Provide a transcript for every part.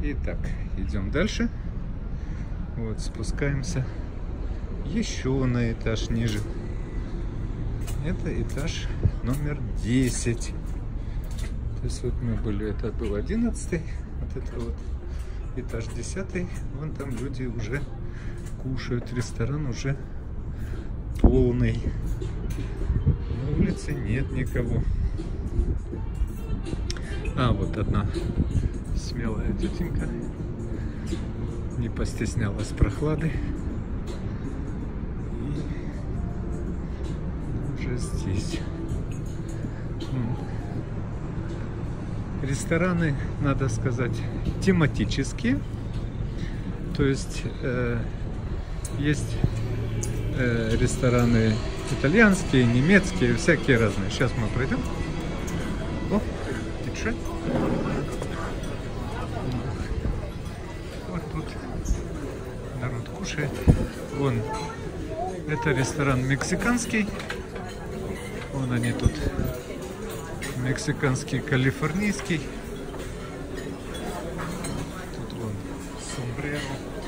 Итак, идем дальше. Вот, спускаемся еще на этаж ниже. Это этаж номер 10. То есть вот мы были, это был 11, вот это вот этаж 10. Вон там люди уже кушают, ресторан уже полный. На улице нет никого. А, вот одна смелая тетенька не постеснялась прохлады. И уже здесь. Рестораны, надо сказать, тематические. То есть есть рестораны итальянские, немецкие, всякие разные. Сейчас мы пройдем. О, тише. Вот тут народ кушает. Вон, это ресторан мексиканский. Вон они тут. Мексиканский, калифорнийский. Тут вон сомбреро.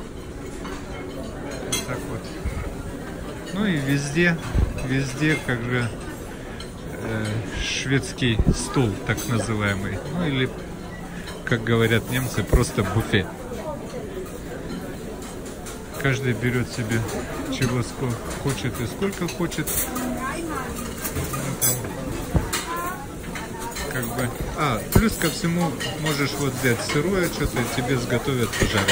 Вот так вот. Ну и везде как же шведский стол, так называемый. Ну или, как говорят немцы, просто буфет. Каждый берет себе чего хочет и сколько хочет. Как бы. А, плюс ко всему можешь вот взять сырое что-то, тебе сготовят, пожарят.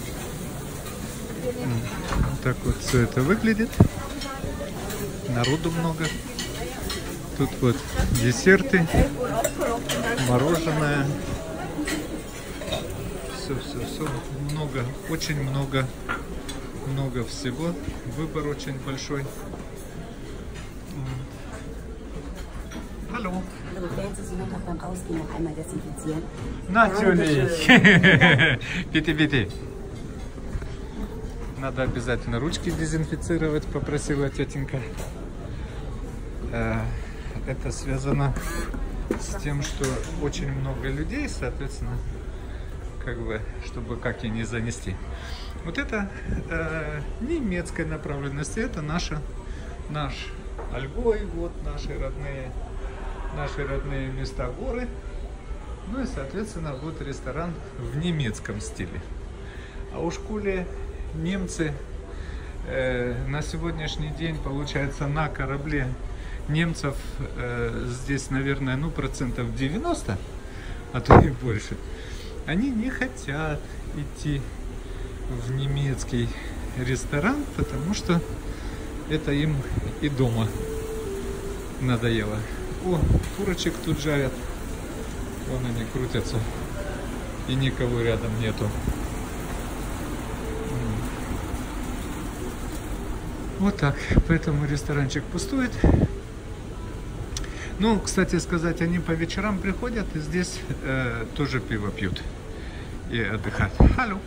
Вот так вот все это выглядит. Народу много. Тут вот десерты, мороженое. Все. Много, очень много всего. Выбор очень большой. Hallo. Werden Sie sich noch beim Ausgehen noch einmal desinfizieren? Natürlich. Bitte. Надо обязательно ручки дезинфицировать, попросила тетенька. Это связано с тем, что очень много людей, соответственно, как бы, чтобы как и не занести. Вот это немецкой направленности, это наш Альгой, вот наши родные места, горы. Ну и, соответственно, вот ресторан в немецком стиле. А уж коли немцы на сегодняшний день, получается, на корабле немцев здесь, наверное, ну, процентов 90, а то и больше, они не хотят идти в немецкий ресторан, потому что это им и дома надоело. О, курочек тут жарят. Вон они крутятся. И никого рядом нету. Вот так. Поэтому ресторанчик пустует. Ну, кстати сказать, они по вечерам приходят и здесь тоже пиво пьют. И отдыхают. Алло.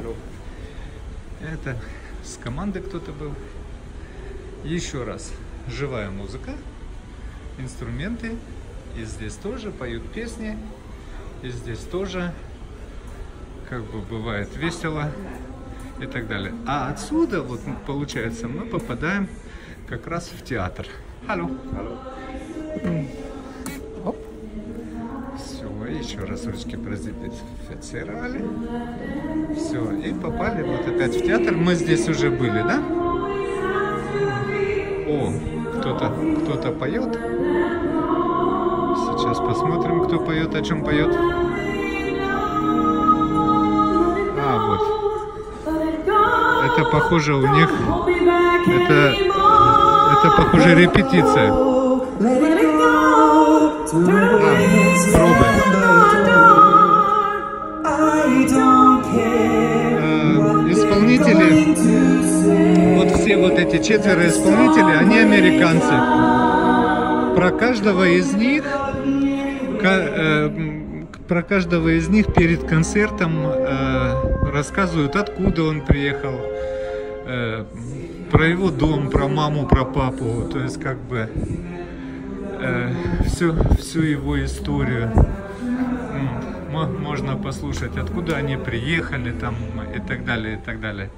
Это с команды кто-то был. Еще раз. Живая музыка. Инструменты, и здесь тоже поют песни, и здесь тоже как бы бывает весело и так далее. А отсюда вот получается мы попадаем как раз в театр. Алло. Оп. Все, еще раз ручки продезинфицировали. Все, и попали вот опять в театр. Мы здесь уже были, да? О, кто-то поет. Сейчас посмотрим, кто поет, о чем поет. А, вот. Это похоже у них. Это похоже репетиция. Пробы. Исполнители. Вот все вот эти 4 исполнителя, они американцы. Про каждого из них перед концертом рассказывают, откуда он приехал, про его дом, про маму, про папу, то есть как бы всю его историю. можно послушать, откуда они приехали там и так далее, и так далее.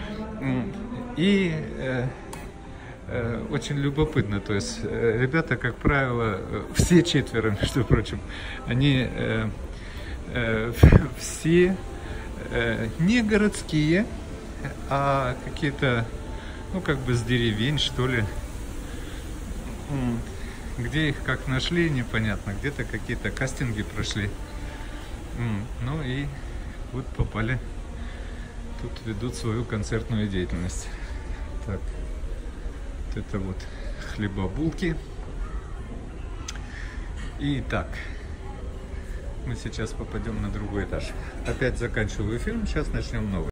И очень любопытно, то есть ребята, как правило, все четверо, между прочим, они все не городские, а какие-то, ну, как бы с деревень, что ли. Где их как нашли, непонятно, где-то какие-то кастинги прошли. Ну и вот попали, тут ведут свою концертную деятельность. Так, вот это вот хлебобулки. И так, мы сейчас попадем на другой этаж. Опять заканчиваю фильм, сейчас начнем новый.